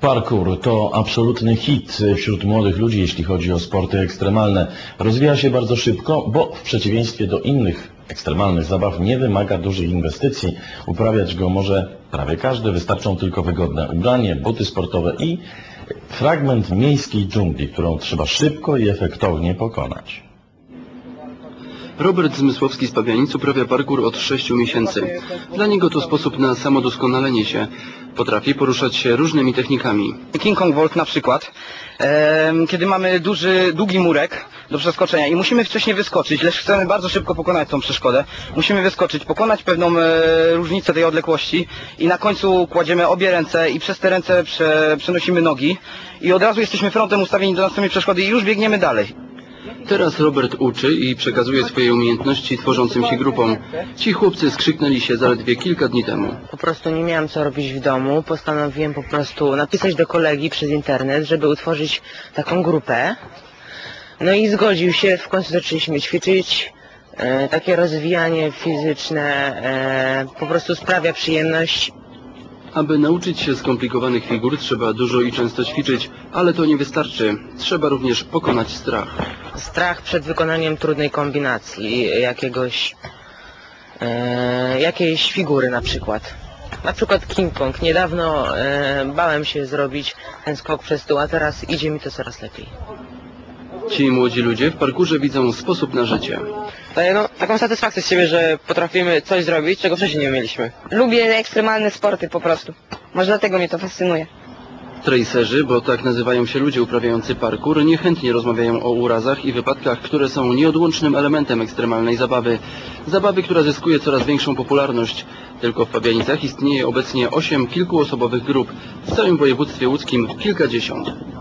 Parkour to absolutny hit wśród młodych ludzi, jeśli chodzi o sporty ekstremalne. Rozwija się bardzo szybko, bo w przeciwieństwie do innych ekstremalnych zabaw nie wymaga dużych inwestycji. Uprawiać go może prawie każdy, wystarczą tylko wygodne ubranie, buty sportowe i fragment miejskiej dżungli, którą trzeba szybko i efektownie pokonać. Robert Zmysłowski z Pabianic uprawia parkour od 6 miesięcy. Dla niego to sposób na samodoskonalenie się. Potrafi poruszać się różnymi technikami. King Kong Vault na przykład, kiedy mamy długi murek do przeskoczenia i musimy wcześniej wyskoczyć, lecz chcemy bardzo szybko pokonać tą przeszkodę. Musimy wyskoczyć, pokonać pewną różnicę tej odległości i na końcu kładziemy obie ręce i przez te ręce przenosimy nogi i od razu jesteśmy frontem ustawieni do następnej przeszkody i już biegniemy dalej. Teraz Robert uczy i przekazuje swoje umiejętności tworzącym się grupom. Ci chłopcy skrzyknęli się zaledwie kilka dni temu. Po prostu nie miałem co robić w domu, postanowiłem po prostu napisać do kolegi przez internet, żeby utworzyć taką grupę. No i zgodził się, w końcu zaczęliśmy ćwiczyć. Takie rozwijanie fizyczne po prostu sprawia przyjemność. Aby nauczyć się skomplikowanych figur, trzeba dużo i często ćwiczyć, ale to nie wystarczy. Trzeba również pokonać strach. Strach przed wykonaniem trudnej kombinacji, jakiejś figury na przykład. Na przykład King Kong. Niedawno bałem się zrobić ten skok przez stół, a teraz idzie mi to coraz lepiej. Ci młodzi ludzie w parkurze widzą sposób na życie. Daje taką satysfakcję z siebie, że potrafimy coś zrobić, czego wcześniej nie umieliśmy. Lubię ekstremalne sporty po prostu. Może dlatego mnie to fascynuje. Tracerzy, bo tak nazywają się ludzie uprawiający parkour, niechętnie rozmawiają o urazach i wypadkach, które są nieodłącznym elementem ekstremalnej zabawy. Zabawy, która zyskuje coraz większą popularność. Tylko w Pabianicach istnieje obecnie 8 kilkuosobowych grup. W całym województwie łódzkim kilkadziesiąt.